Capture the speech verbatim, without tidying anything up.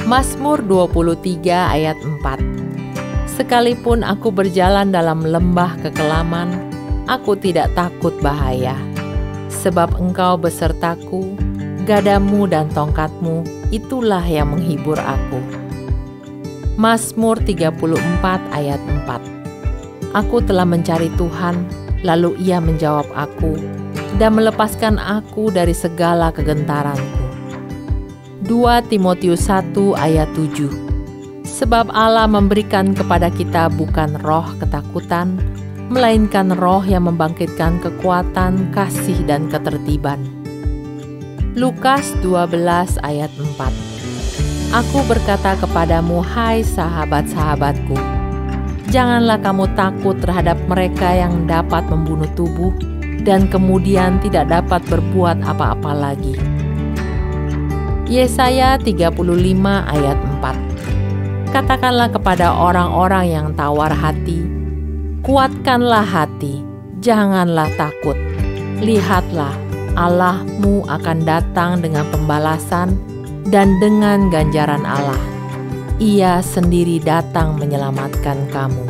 Mazmur dua puluh tiga ayat empat. Sekalipun aku berjalan dalam lembah kekelaman, aku tidak takut bahaya. Sebab Engkau besertaku, gadamu dan tongkatmu, itulah yang menghibur aku. Mazmur tiga puluh empat ayat empat. Aku telah mencari Tuhan, lalu Ia menjawab aku, dan melepaskan aku dari segala kegentaranku. dua Timotius satu ayat tujuh. Sebab Allah memberikan kepada kita bukan roh ketakutan, melainkan roh yang membangkitkan kekuatan, kasih, dan ketertiban. Lukas dua belas ayat empat. Aku berkata kepadamu, hai sahabat-sahabatku, janganlah kamu takut terhadap mereka yang dapat membunuh tubuh dan kemudian tidak dapat berbuat apa-apa lagi. Yesaya tiga puluh lima ayat empat. Katakanlah kepada orang-orang yang tawar hati, kuatkanlah hati, janganlah takut. Lihatlah, Allahmu akan datang dengan pembalasan dan dengan ganjaran Allah. Ia sendiri datang menyelamatkan kamu.